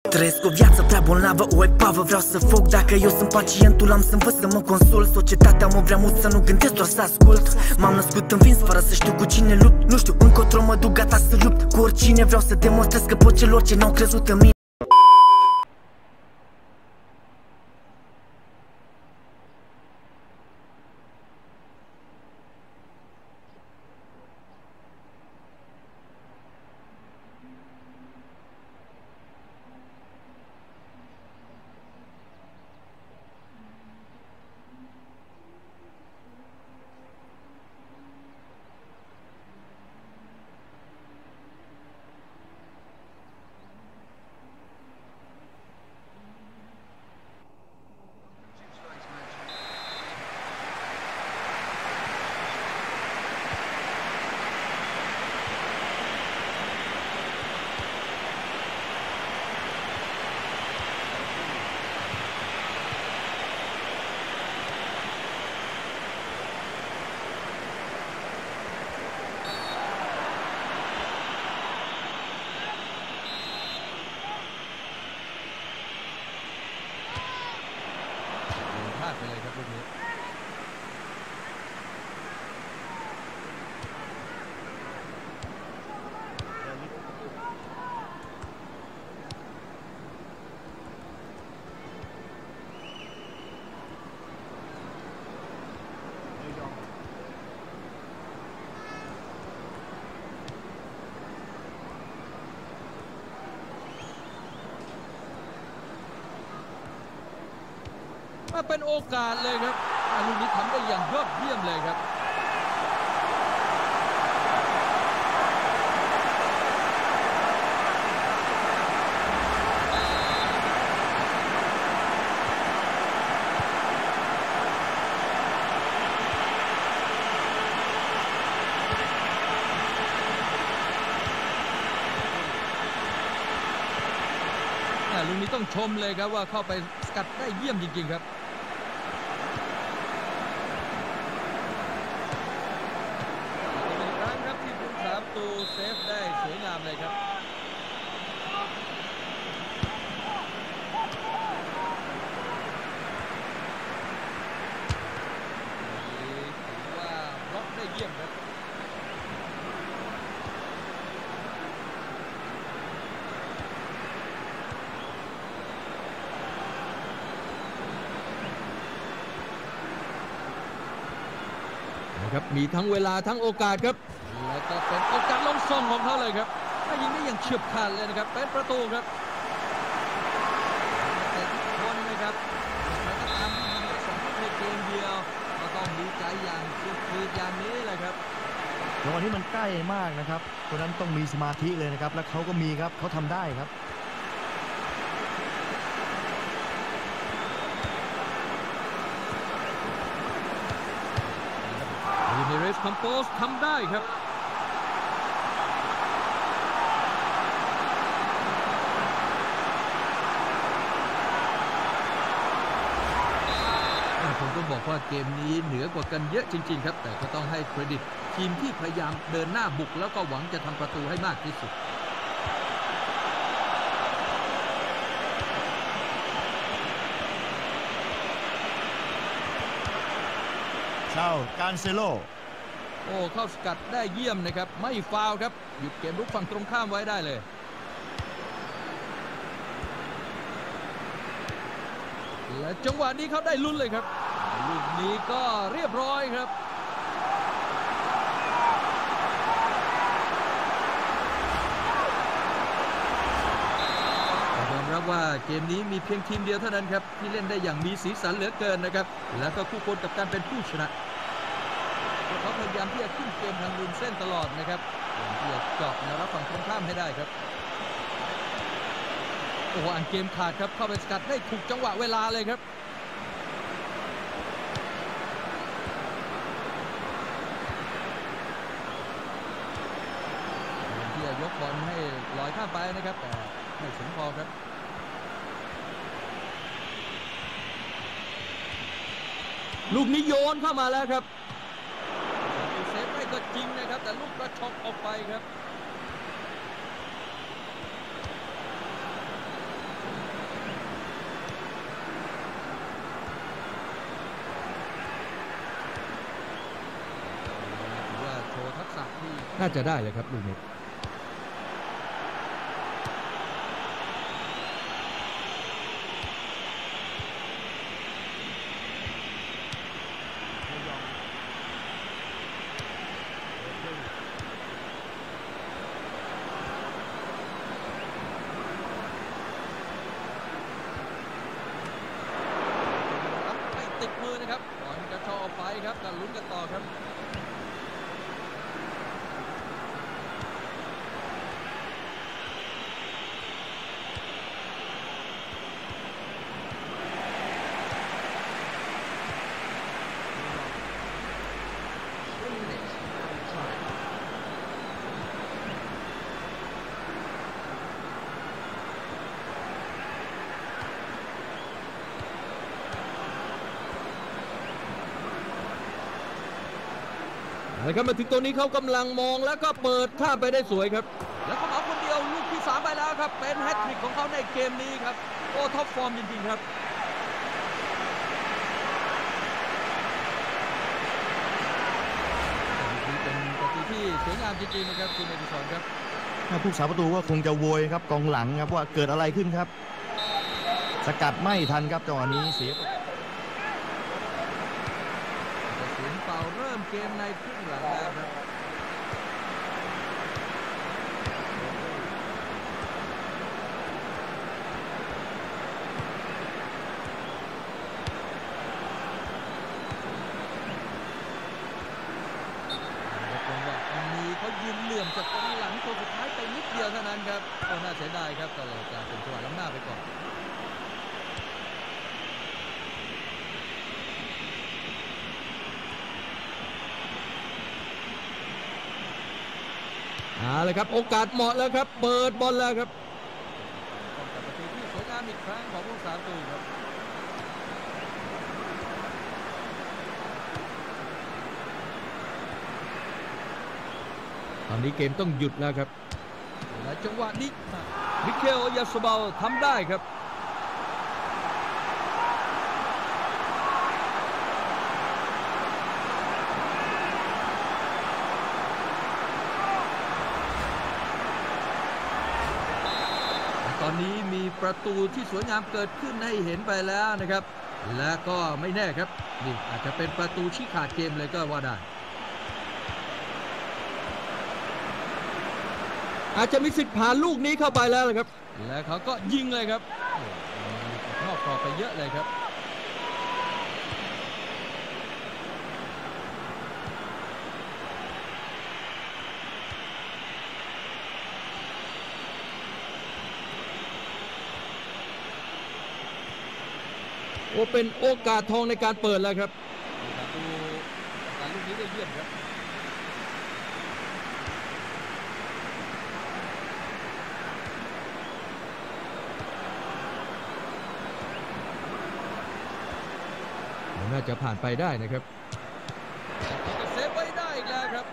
Trăiesc o viață prea bolnavă, o epavă, vreau să fug. Dacă eu sunt pacientul, am să învăț să mă consult. Societatea mă vrea mult să nu gândesc, doar să ascult. M-am născut învins fără să știu cu cine lupt. Nu știu încotro mă duc, gata să lupt cu oricine. Vreau să demonstrez că pot celor ce n-au crezut în mine. ไปเลยครับลูกนี้เป็นโอกาสเลยครับลูกนี้ทำได้อย่างยอดเยี่ยมเลยครับลูกนี้ต้องชมเลยครับว่าเข้าไปสกัดได้เยี่ยมจริงๆครับอีกครั้งครับที่ผู้สาประตูเซฟได้สวยงามเลยครับถือว่าบล็อกได้เยี่ยมครับครับมีทั้งเวลาทั้งโอกาสครับแล้วก็เป็นโอกาสลงส่งของเขาเลยครับถ้ายิงได้อย่างเฉียบขาดเลยนะครับเป็นประตูครับแต่ทุกคนนะครับใครก็ตามที่ยิงได้2 ลูกในเกมเดียวก็ต้องดีใจอย่างสุดขีดอย่างนี้เลยครับจังหวะนี้มันใกล้มากนะครับเพราะนั้นต้องมีสมาธิเลยนะครับและเขาก็มีครับเขาทำได้ครับเนเรสคอมโพสทำได้ครับผมต้องบอกว่าเกมนี้เหนือกว่ากันเยอะจริงๆครับแต่ก็ต้องให้เครดิตทีมที่พยายามเดินหน้าบุกแล้วก็หวังจะทำประตูให้มากที่สุดชาวการเซโลโอ้เข้าสกัดได้เยี่ยมนะครับไม่ฟาวครับหยุดเกมรุกฝั่งตรงข้ามไว้ได้เลยและจังหวะนี้เขาได้ลุ้นเลยครับลูกนี้ก็เรียบร้อยครับยอมรับว่าเกมนี้มีเพียงทีมเดียวเท่านั้นครับที่เล่นได้อย่างมีสีสันเหลือเกินนะครับแล้วก็คู่ควรกับการเป็นผู้ชนะเขาพยายามที่จะขึ้นเกมทางริมเส้นตลอดนะครับพยายามที่จะเจาะแนวรับฝั่งตรงข้ามให้ได้ครับโอ้โหอ่านเกมขาดครับเข้าไปสกัดได้ถูกจังหวะเวลาเลยครับที่จะยกบอลให้ลอยข้ามไปนะครับแต่ไม่ถึงพอครับลูกนี้โยนเข้ามาแล้วครับเซฟได้ก็จริงนะครับแต่ลูกกระชอกออกไปครับน่าจะได้เลยครับลูกนี้ติดมือนะครับบอลกระชอกออกไปครับการลุ้นกันต่อครับนะครับมาถึงตัวนี้เขากำลังมองแล้วก็เปิดข้ามไปได้สวยครับแล้วเขาเอาคนเดียวลูกที่3ไปแล้วครับเป็นแฮตทริกของเขาในเกมนี้ครับโอ้ท็อปฟอร์มจริงๆครับเป็นประตูที่สวยงามจริงๆนะครับคุณเอกชรครับผู้สาประตูก็คงจะโวยครับกองหลังครับว่าเกิดอะไรขึ้นครับสกัดไม่ทันครับจังหวะนี้เสียเป่าเริ่มเกมในครึ่งหลังแล้วครับจังหวะนี้เขายืนเหลื่อมจากกองหลังตัวสุดท้ายไปนิดเดียวเท่านั้นครับก็น่าเสียดายครับก็เลยกลายเป็นจังหวะล้ำหน้าไปก่อนเลยครับโอกาสเหมาะแล้วครับเปิดบอลแล้วครับป้องกันประตูที่สวยงามอีกครั้งของผู้สาประตูครับตอนนี้เกมต้องหยุดแล้วครับและจังหวะนี้มิเคลยาสบาลทำได้ครับตอนนี้มีประตูที่สวยงามเกิดขึ้นให้เห็นไปแล้วนะครับและก็ไม่แน่ครับนี่อาจจะเป็นประตูชี้ขาดเกมเลยก็ว่าได้อาจจะมีสิทธิ์ผ่านลูกนี้เข้าไปแล้วเลยครับและเขาก็ยิงเลยครับนอกกรอบไปเยอะเลยครับโอเป็นโอกาสทองในการเปิดแล้วครับดูการลูกนี้ได้เยี่ยมครับน่าจะผ่านไปได้นะครับเขาก็เซฟไว้ได้อีกแล้วครับ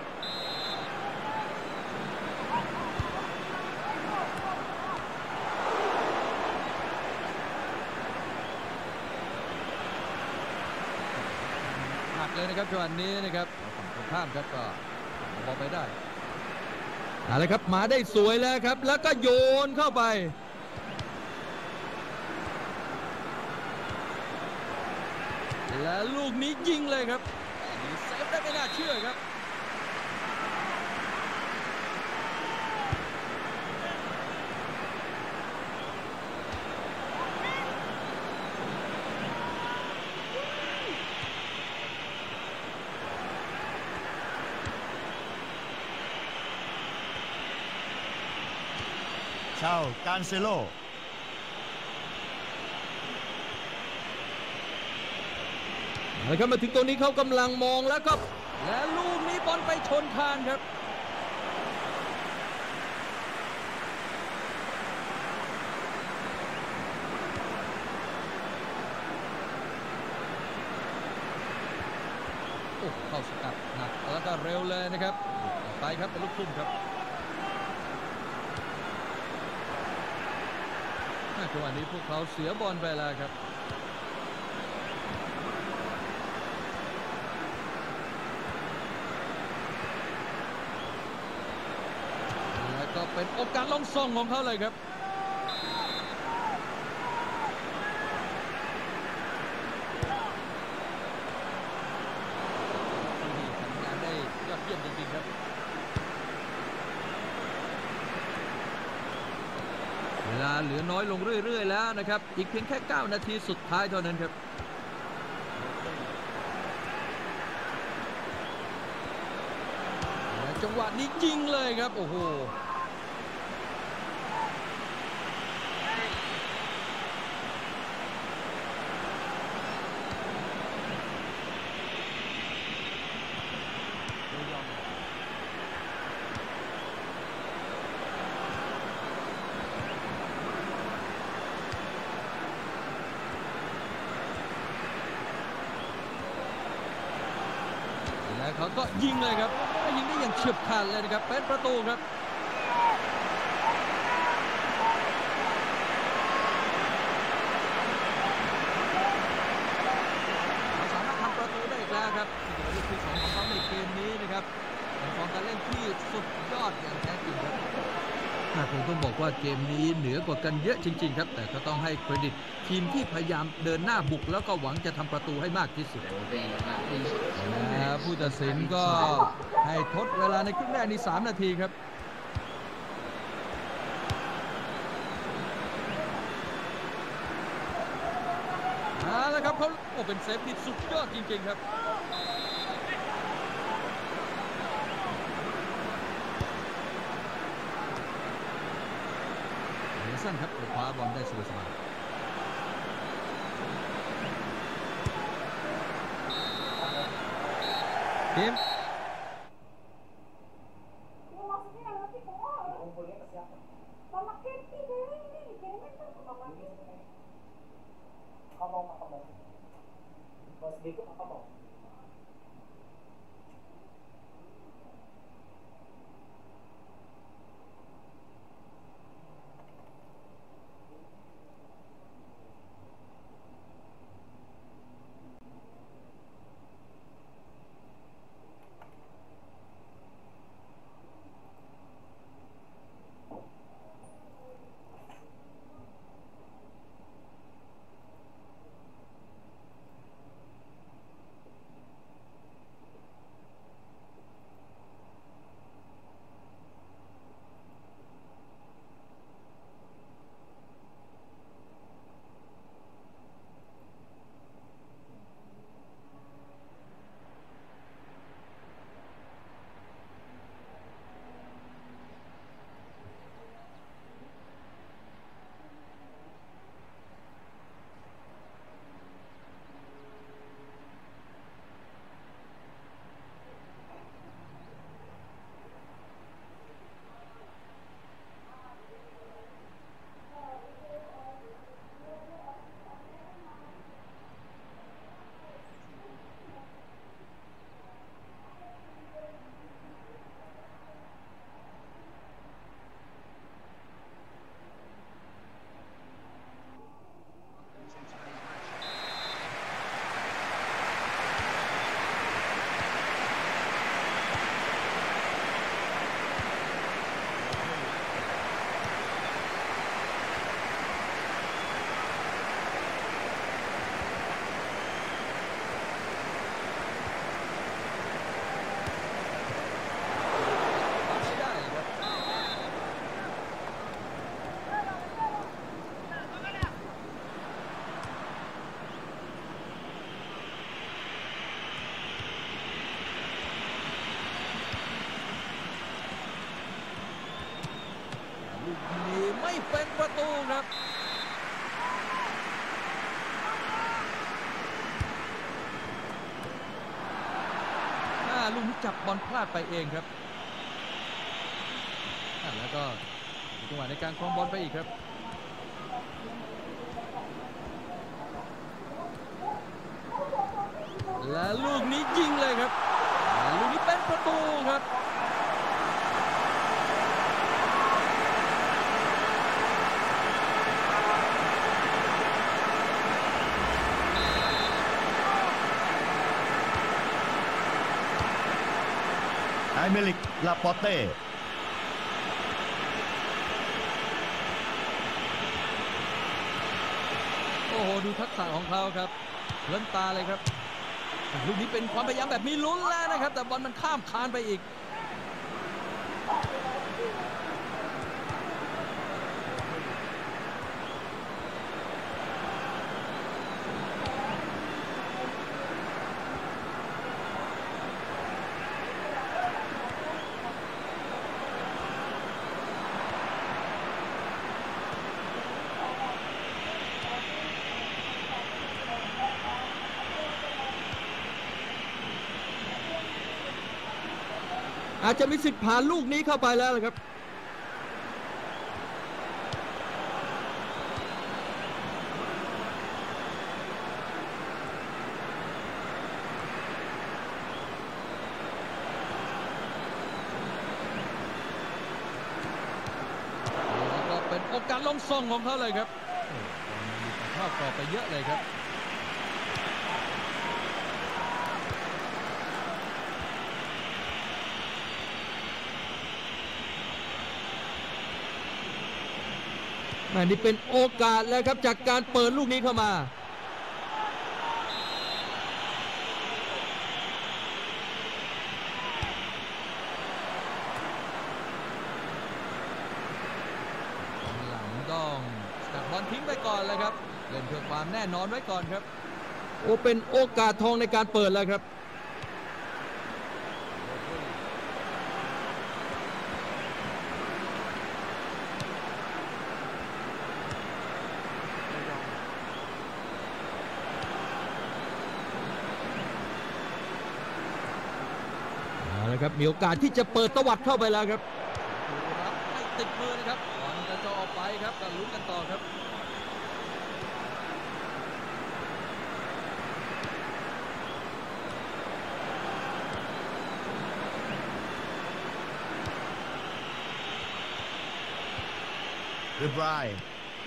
เลยนะครับจังหวะนี้นะครับฝั่งตรงข้ามครับก็บอลไปได้อะไรครับมาได้สวยแล้วครับแล้วก็โยนเข้าไปและลูกนี้ยิงเลยครับเซฟได้ไม่น่าเชื่อครับชาวการเซโลนะครับมาถึงตัวนี้เขากำลังมองแล้วก็และลูกนี้บอลไปชนคานครับโอ้เข้าสกัดหนักแล้วก็เร็วเลยนะครับไปครับเป็นลูกทุ่มครับจังหวะนี้พวกเขาเสียบอลไปแล้วครับเป็นโอกาสลองส่งของเขาเลยครับทำงานได้ยอดเยี่ยมจริงๆครับเวลาเหลือน้อยลงเรื่อยๆแล้วนะครับอีกเพียงแค่9นาทีสุดท้ายเท่านั้นครับจังหวะนี้ยิงเลยครับโอ้โหและเขาก็ยิงเลยครับยิงได้อย่างเฉียบขาดเลยนะครับเป็นประตูครับเขาสามารถทำประตูได้อีกแล้วครับลูกที่2ของเขาในเกมนี้นะครับเป็นของการเล่นที่สุดยอดอย่างแท้จริงครับคงต้องบอกว่าเกมนี้เหนือกว่ากันเยอะจริงๆครับแต่ก็ต้องให้เครดิตทีมที่พยายามเดินหน้าบุกแล้วก็หวังจะทำประตูให้มากที่สุดผู้ตัดสินก็ให้ทดเวลาในครึ่งแรกนี้3 นาทีครับแล้วครับเขาเป็นเซฟที่สุดยอดจริงๆครับสั้นครับคว้าบอลได้สบายๆทีมนี้ไม่เป็นประตูครับลูกนี้จับบอลพลาดไปเองครับแล้วก็จังหวะในการครองบอลไปอีกครับและลูกนี้ยิงเลยครับลูกนี้เป็นประตูครับไอเมลิก ลาปอเต้โอ้โหดูทักษะของเขาครับเล้นตาเลยครับลูกนี้เป็นความพยายามแบบมีลุ้นแล้วนะครับแต่บอลมันข้ามคานไปอีกอาจจะมีสิทธิ์ผ่านลูกนี้เข้าไปแล้วเลยครับแล้วก็เป็นโอกาสลงส่งของเขาเลยครับเข้ากรอบไปเยอะเลยครับนี่เป็นโอกาสแล้วครับจากการเปิดลูกนี้เข้ามาหลังต้องสกัดบอลทิ้งไปก่อนเลยครับเล่นเพื่อความแน่นอนไว้ก่อนครับโอ้เป็นโอกาสทองในการเปิดแล้วครับครับมีโอกาสที่จะเปิดตวัดเข้าไปแล้วครับรับไม่ติดมือนะครับบอลจะจ่อออกไปครับก็ลุ้นกันต่อครับเรียบร้อย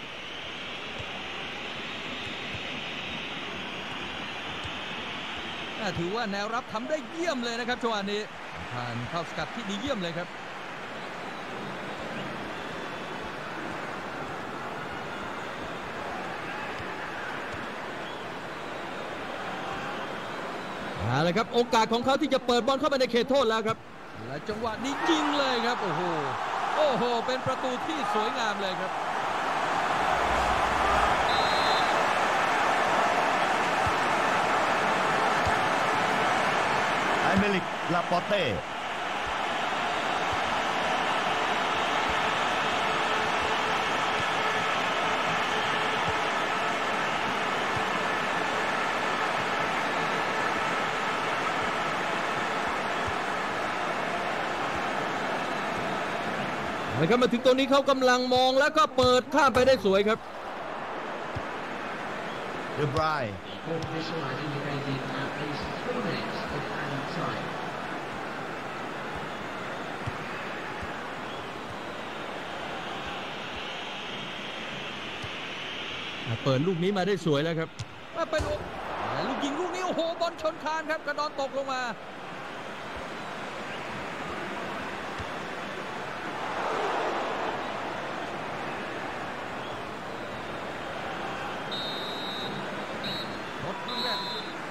ถือว่าแนวรับทำได้เยี่ยมเลยนะครับจังหวะนี้ผ่านเข้าสกัดที่ดีเยี่ยมเลยครับเอาละครับโอกาสของเขาที่จะเปิดบอลเข้าไปในเขตโทษแล้วครับและจังหวะนี้ยิงเลยครับโอ้โหโอ้โหเป็นประตูที่สวยงามเลยครับเมลิก ลาปอเต้นะครับมาถึงตรงนี้เขากำลังมองแล้วก็เปิดข้ามไปได้สวยครับเรียบร้อยเปิดลูกนี้มาได้สวยแล้วครับเป็นลูกยิงลูกนี้โอ้โหบอลชนคานครับกระดอนตกลงมาหมดครึ่งแรก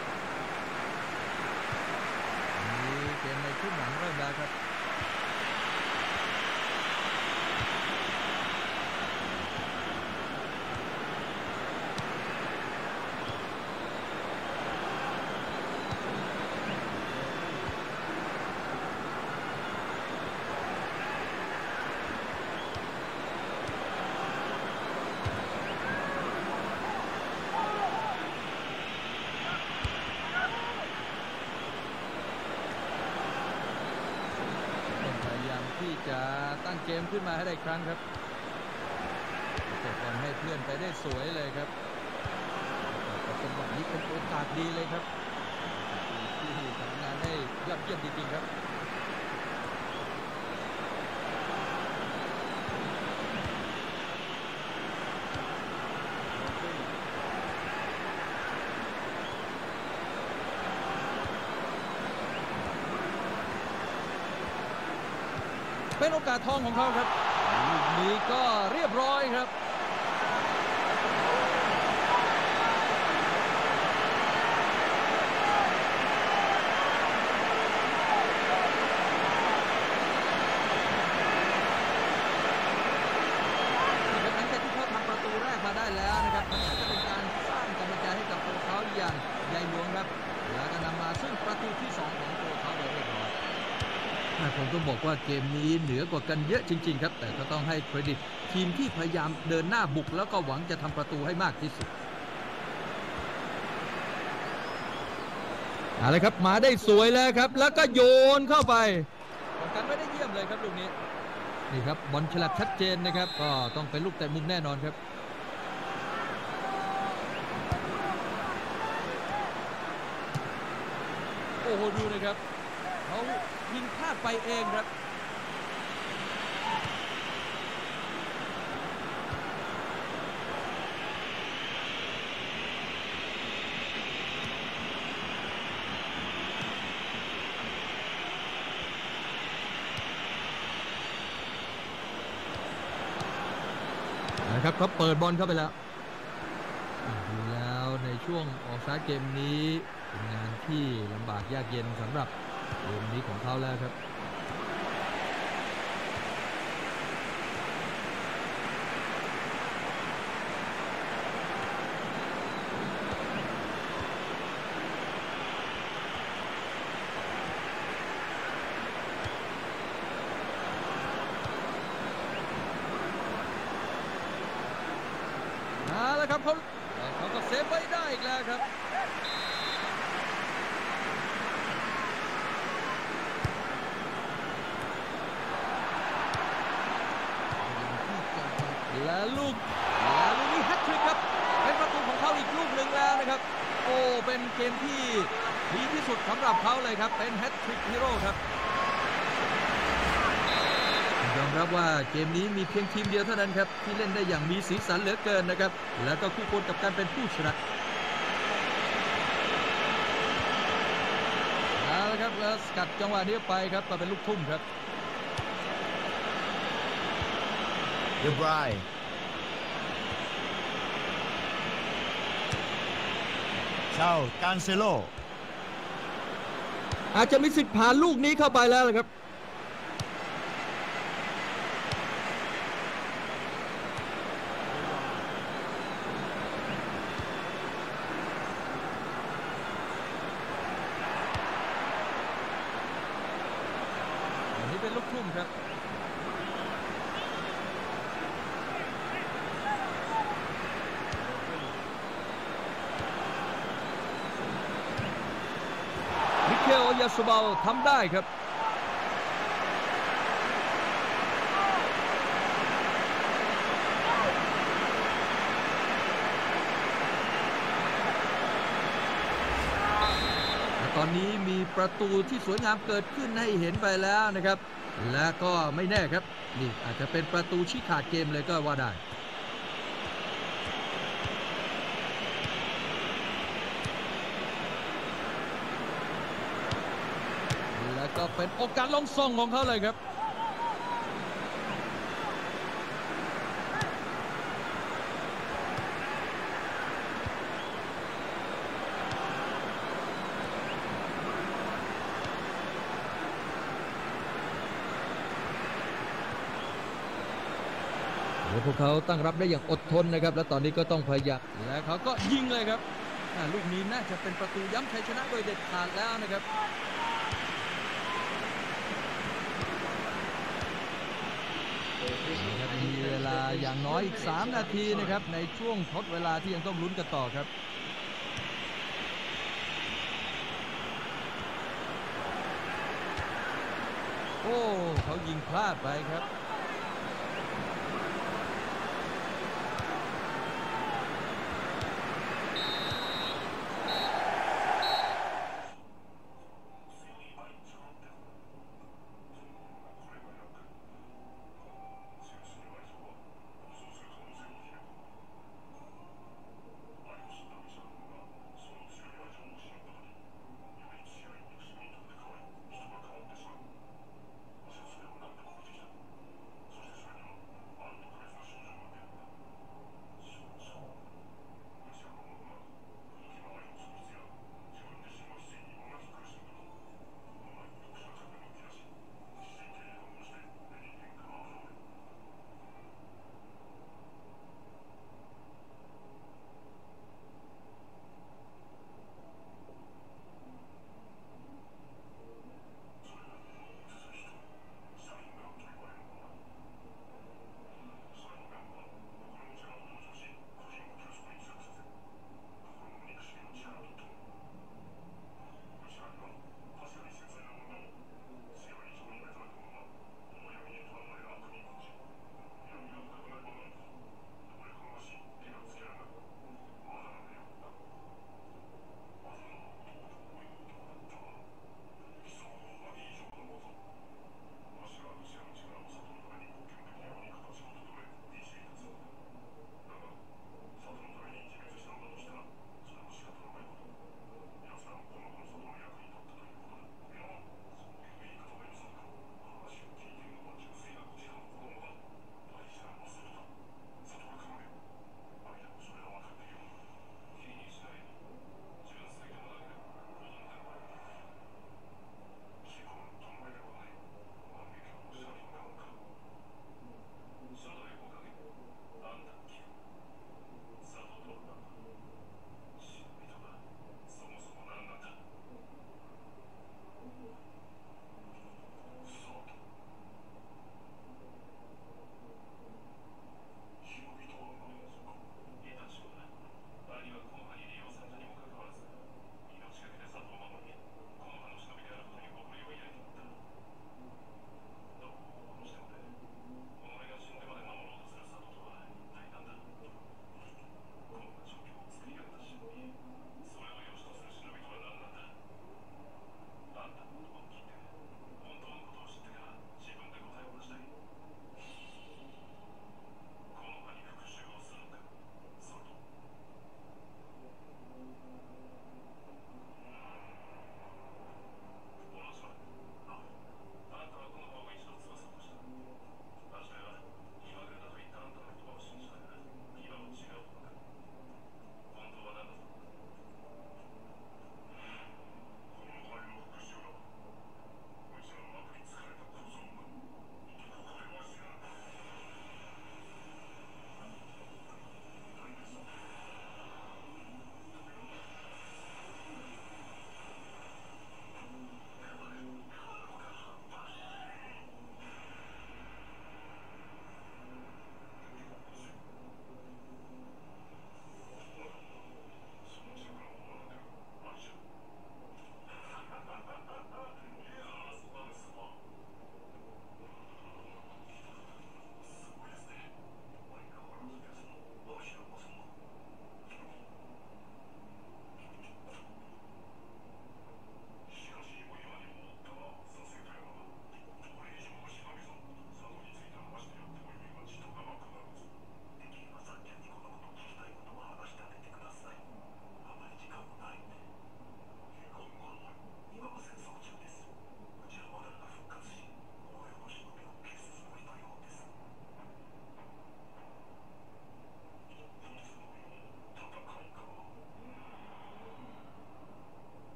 นี่เกมในครึ่งหลังเริ่มแล้วครับที่จะตั้งเกมขึ้นมาให้ได้ครั้งครับเก็บบอลให้เพื่อนไปได้สวยเลยครับจังหวะนี้เป็นโอกาสดีเลยครับที่ทำงานได้ยอดเยี่ยมจริงๆครับเป็นโอกาสทองของเขาครับลูกนี้ก็เรียบร้อยครับอย่างใหญ่หลวงครับแล้วก็นำมาซึ่งประตูที่2ของตัวเขาโดยเรียบร้อยผมต้องบอกว่าเกมนี้เหนือกว่ากันเยอะจริงๆครับแต่ก็ต้องให้เครดิตทีมที่พยายามเดินหน้าบุกแล้วก็หวังจะทำประตูให้มากที่สุดอะไรครับมาได้สวยแล้วครับแล้วก็โยนเข้าไปป้องกันไม่ได้เยี่ยมเลยครับลูกนี้นี่ครับบอลฉลับชัดเจนนะครับก็ต้องเป็นลูกเตะมุมแน่นอนครับโอ้โหดูนะครับเขายิงพลาดไปเองครับนะครับเขาเปิดบอลเข้าไปแล้วดูแล้วในช่วงออกสตาร์ทเกมนี้เป็นงานที่ลำบากยากเย็นสำหรับเกมนี้ของเขาแล้วครับแล้วครับเขาก็เซฟไว้ได้อีกแล้วครับและลูกนี้แฮตทริกครับเป็นประตูของเขาอีกลูกหนึ่งแล้วนะครับโอ้เป็นเกมที่ดีที่สุดสำหรับเขาเลยครับเป็นแฮตทริกฮีโร่ครับยอมรับว่าเกมนี้มีเพียงทีมเดียวเท่านั้นครับที่เล่นได้อย่างมีสีสันเหลือเกินนะครับแล้วก็คู่ควรกับการเป็นผู้ชนะแล้วครับแล้วสกัดจังหวะนี้ไปครับก็เป็นลูกทุ่มครับเดบรายชาวการเซโลอาจจะมีสิทธิ์ผ่านลูกนี้เข้าไปแล้วครับเป็นลูกทุ่มครับมิเคล ยาซูบาลทำได้ครับตอนนี้มีประตูที่สวยงามเกิดขึ้นให้เห็นไปแล้วนะครับและก็ไม่แน่ครับนี่อาจจะเป็นประตูชี้ขาดเกมเลยก็ว่าได้แล้วก็เป็นโอกาสลงส่งของเขาเลยครับพวกเขาตั้งรับได้อย่างอดทนนะครับและตอนนี้ก็ต้องพยายามและเขาก็ยิงเลยครับลูกนี้น่าจะเป็นประตูย้ำชัยชนะโดยเด็ดขาดแล้วนะครับมีเวลาอย่างน้อยอีก3 นาทีนะครับในช่วงทดเวลาที่ยังต้องลุ้นกันต่อครับโอ้เขายิงพลาดไปครับ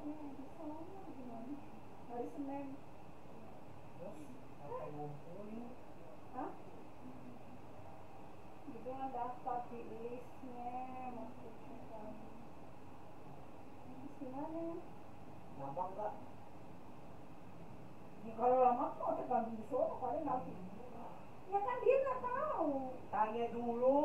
daftarnya di sana gimana? Hari Senin. Terus apa ngumpulin? Hah? Itu daftar di listnya maksudnya kan. Gimana? Kenapa enggak? Ya kalau lama mau tekan di sono paling nanti. Ya kan dia nggak tahu. Tanya dulu.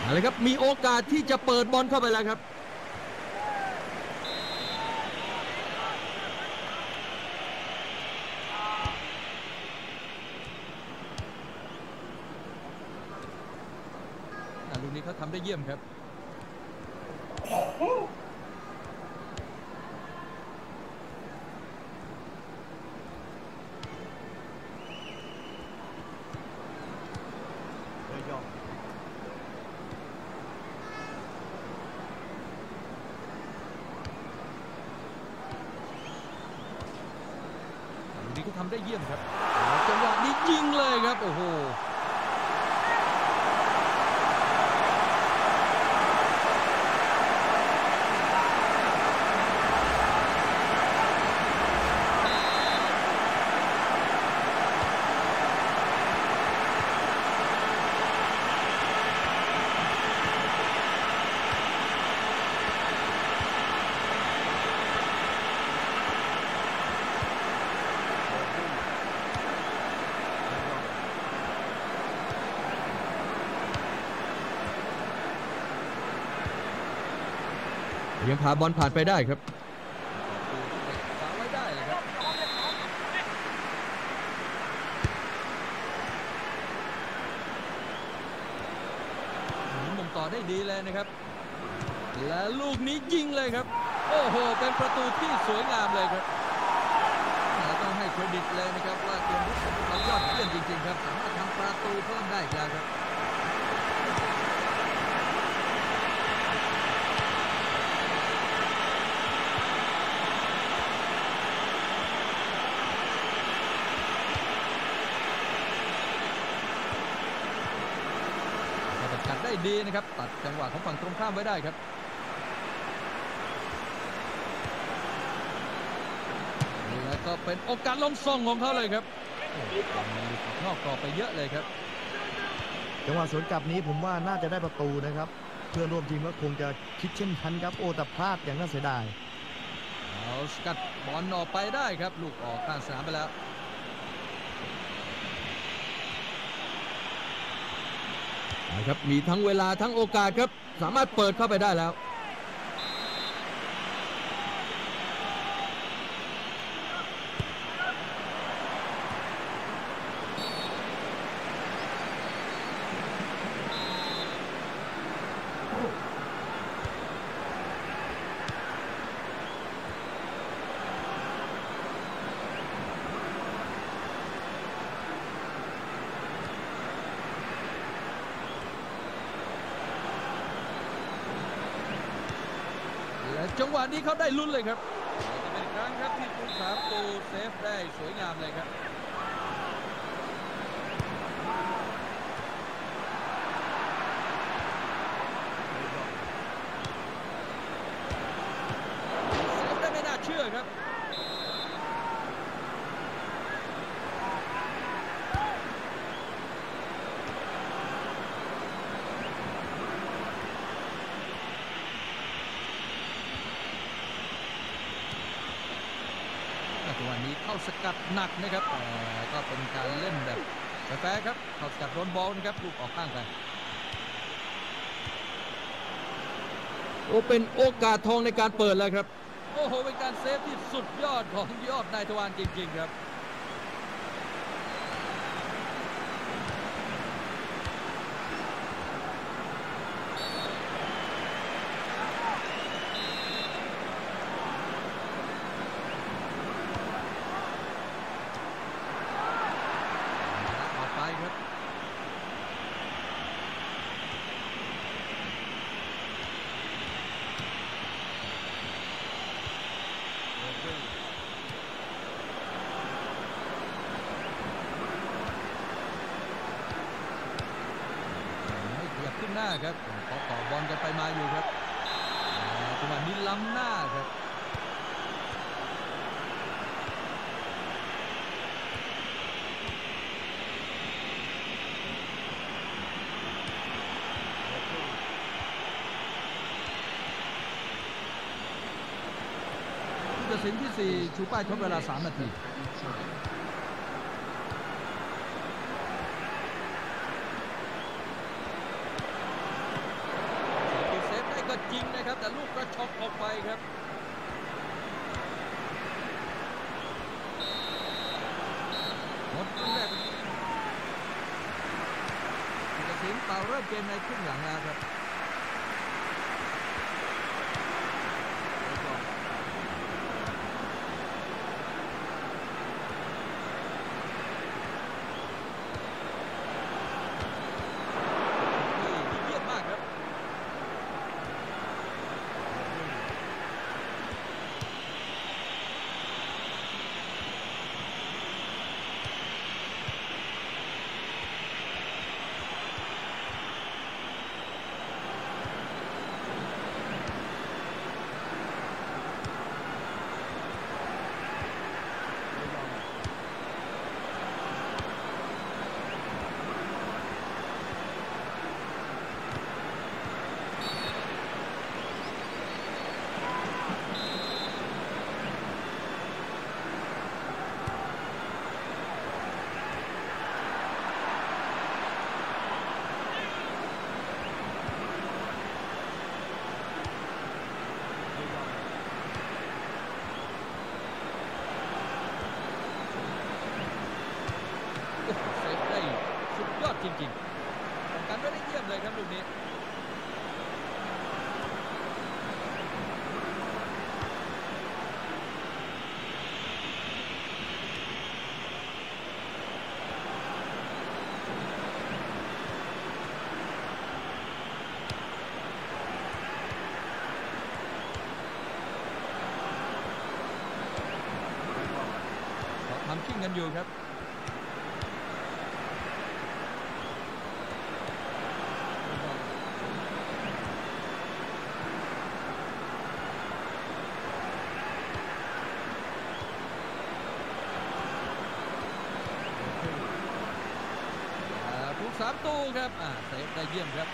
อะไรครับมีโอกาสที่จะเปิดบอลเข้าไปแล้วครับลูกนี้เขาทำได้เยี่ยมครับลูกนี้เขาทำได้เยี่ยมครับจังหวะนี้ยิงเลยครับโอ้โหยังพาบอลผ่านไปได้ครับฝากไว้ได้เลยครับมงต่อได้ดีเลยนะครับและลูกนี้ยิงเลยครับโอ้โหเป็นประตูที่สวยงามเลยครับต้องให้เครดิตเลยนะครับว่าเกมรุกของเขายอดเยี่ยมจริงๆครับสามารถทำประตูเพิ่มได้อีกแล้วครับตัดได้ดีนะครับตัดจังหวะของฝั่งตรงข้ามไว้ได้ครับแล้วก็เป็นโอกาสล้มส่งของเขาเลยครับนอกกรอบไปเยอะเลยครับจังหวะสวนกลับนี้ผมว่าน่าจะได้ประตูนะครับเพื่อนร่วมทีมก็คงจะคิดเช่นกันครับโอ้แต่พลาดอย่างน่าเสียดายเอาสกัดบอลออกไปได้ครับลูกออกข้างสนามไปแล้วนะครับมีทั้งเวลาทั้งโอกาสครับสามารถเปิดเข้าไปได้แล้วจังหวะนี้เขาได้ลุ้นเลยครับจะเป็นครั้งครับที่ผู้สาประตูเซฟได้สวยงามเลยครับเซฟได้ไม่น่าเชื่อครับวันนี้เข้าสกัดหนักนะครับก็เป็นการเล่นแบบแฟร์ครับเข้าสกัดโดนบอลนะครับลูกออกข้างไปโอ้เป็นโอกาสทองในการเปิดแล้วครับโอ้โหเป็นการเซฟที่สุดยอดของยอดนายทวารจริงๆครับขึ้นหน้าครับขอต่อบอลกันไปมาอยู่ครับจังหวะนี้ล้ำหน้าครับผู้ตัดสินที่4ชูป้ายทดเวลา3 นาทีนะครับแต่ลูกกระชอกออกไปครับหมดครึ่งแรกผู้ตัดสินเป่าเริ่มเกมในครึ่งหลังแล้วครับเซฟได้สุดยอดจริงๆป้องกันไม่ได้เยี่ยมเลยครับลูกนี้ทำชิ่งกันอยู่ครับ3 ตู้ครับเซฟได้เยี่ยมครับ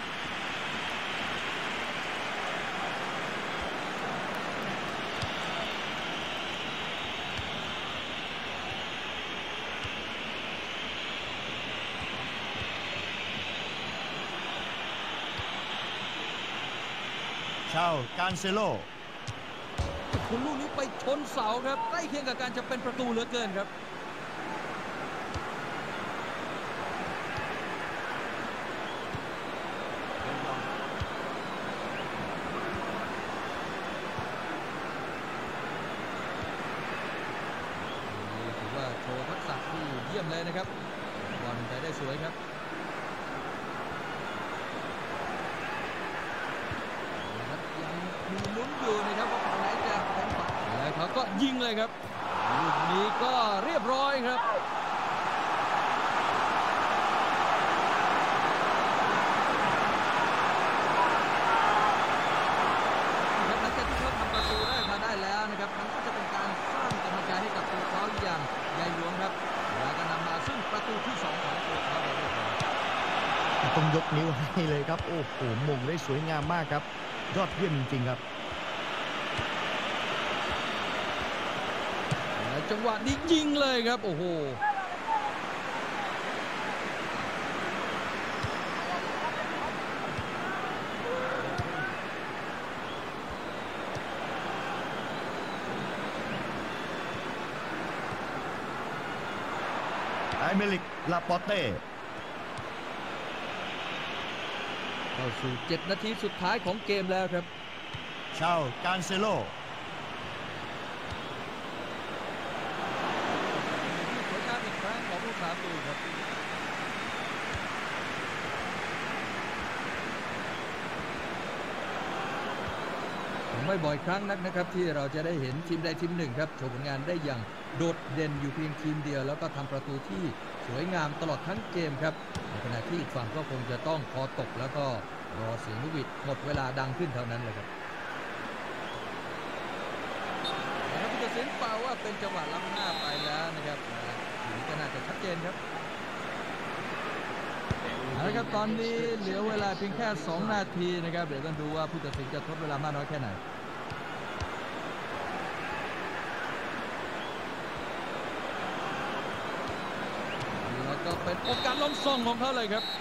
ชาวการเซโลคุณลูกนี้ไปชนเสาครับใกล้เคียงกับการจะเป็นประตูเหลือเกินครับถือว่าโชว์ทักษะที่เยี่ยมเลยนะครับบอลไปได้สวยครับยังมีลุ้นอยู่นะครับว่าคนไหนจะเป็นฝ่ายแล้วเขาก็ยิงเลยครับลูกนี้ก็เรียบร้อยครับหลังจากที่เขาทำประตูแรกมาได้แล้วนะครับมันก็จะเป็นการสร้างกำลังใจให้กับตัวเขาอย่างใหญ่หลวงครับแล้วก็นำมาซึ่งประตูที่2ของตัวเขาเลยครับต้องยกนิ้วให้เลยครับโอ้โหมงได้สวยงามมากครับยอดเยี่ยมจริงๆครับจังหวะนี้ยิงเลยครับโอ้โหไอเมลิกลาปอเต้เข้าสู่7 นาทีสุดท้ายของเกมแล้วครับชาวการเซโลผลงานอีกครั้งของผู้สาประตูครับไม่บ่อยครั้งนักนะครับที่เราจะได้เห็นทีมใดทีมหนึ่งครับโชว์ผลงานได้อย่างโดดเด่นอยู่เพียงทีมเดียวแล้วก็ทำประตูที่สวยงามตลอดทั้งเกมครับในขณะที่อีกฝั่งก็คงจะต้องคอตกแล้วก็รอเสียงลูกหวีดหมดเวลาดังขึ้นเท่านั้นเลยครับแล้วผู้ตัดสินเป่าว่าเป็นจังหวะล้ำหน้าไปแล้วนะครับทีนี้ก็น่าจะชัดเจนครับนะครับตอนนี้เหลือเวลาเพียงแค่2 นาทีนะครับเดี๋ยวต้องดูว่าผู้ตัดสินจะทดเวลามากน้อยแค่ไหนแล้วก็เป็นโอกาสล้มส่งของเขาเลยครับ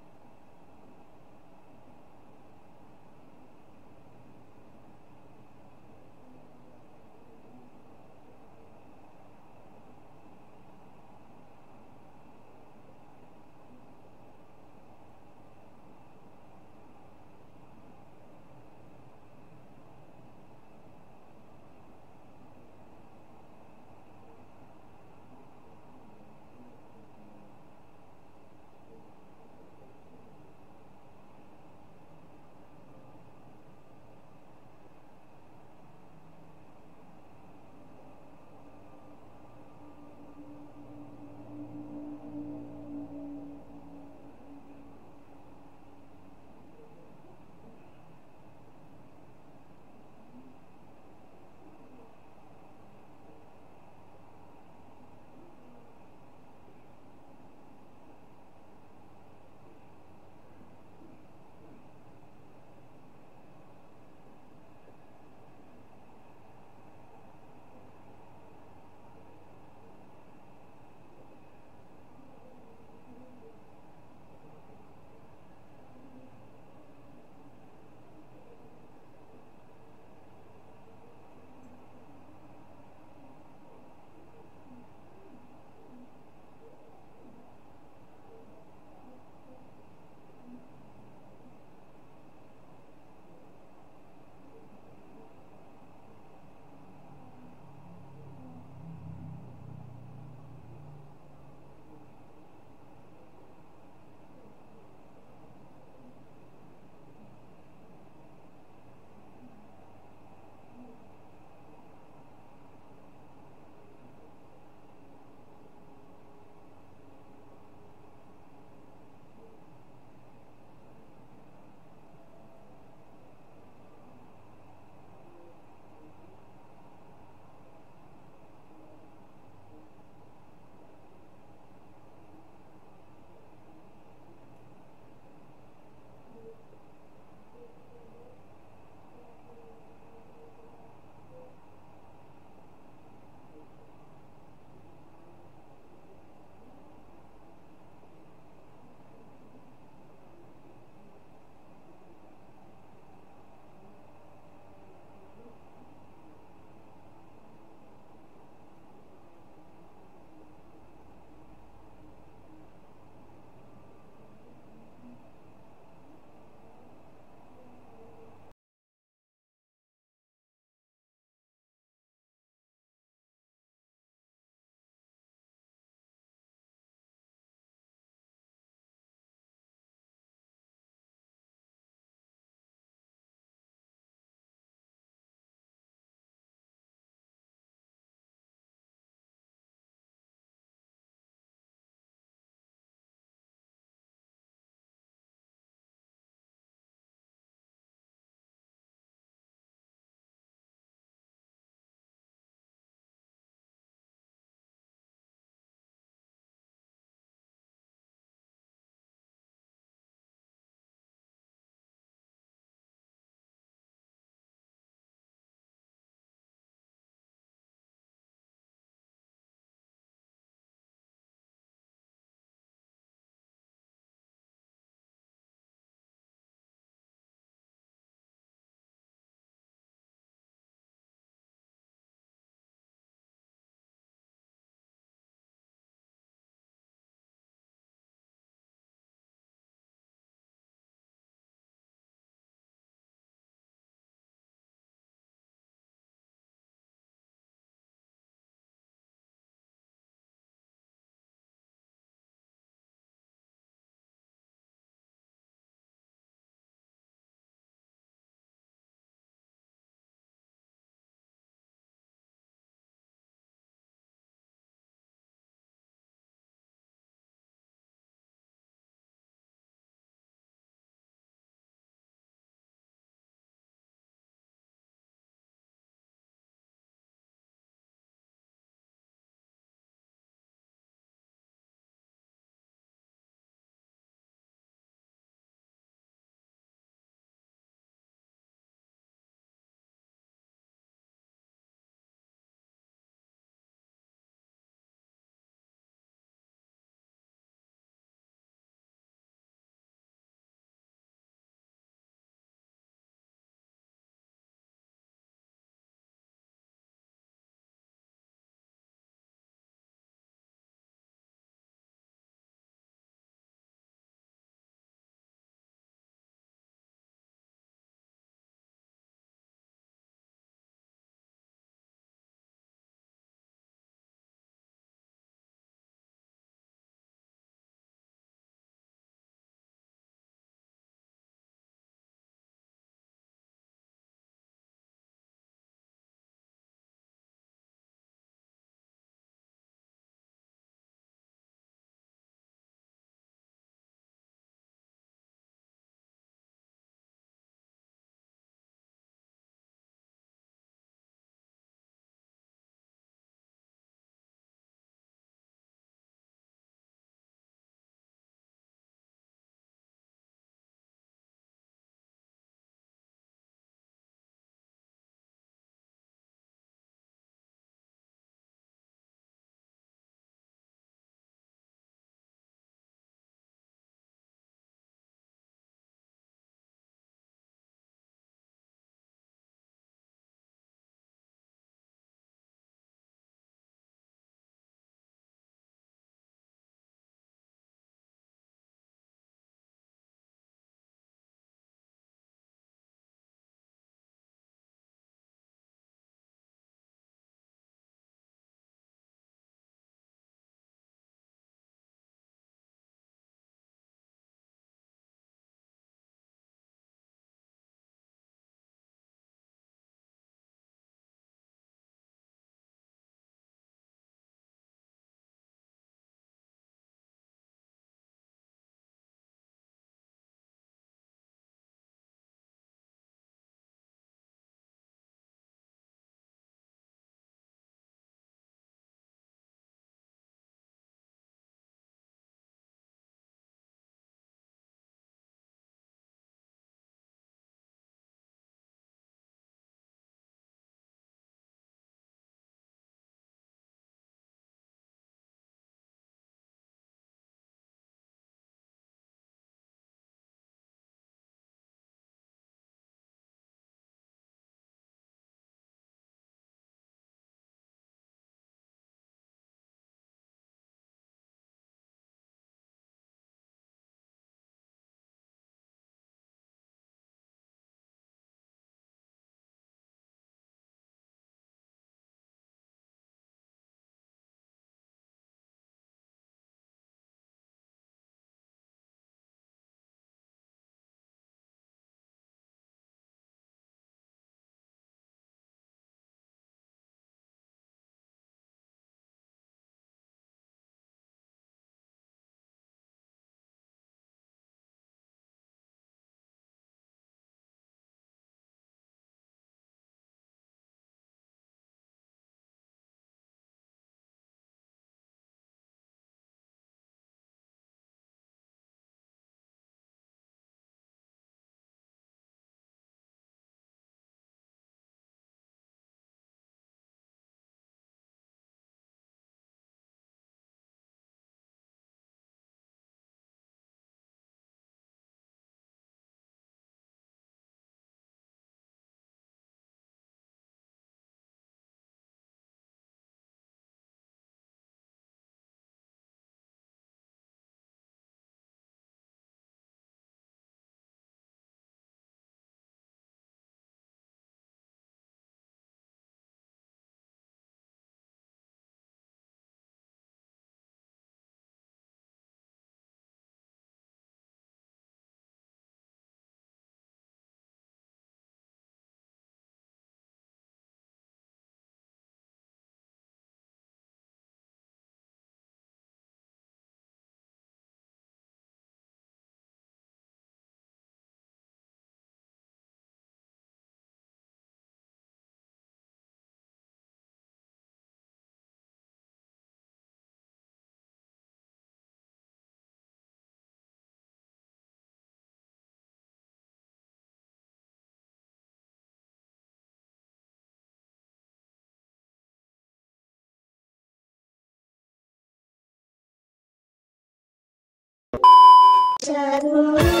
ฉัน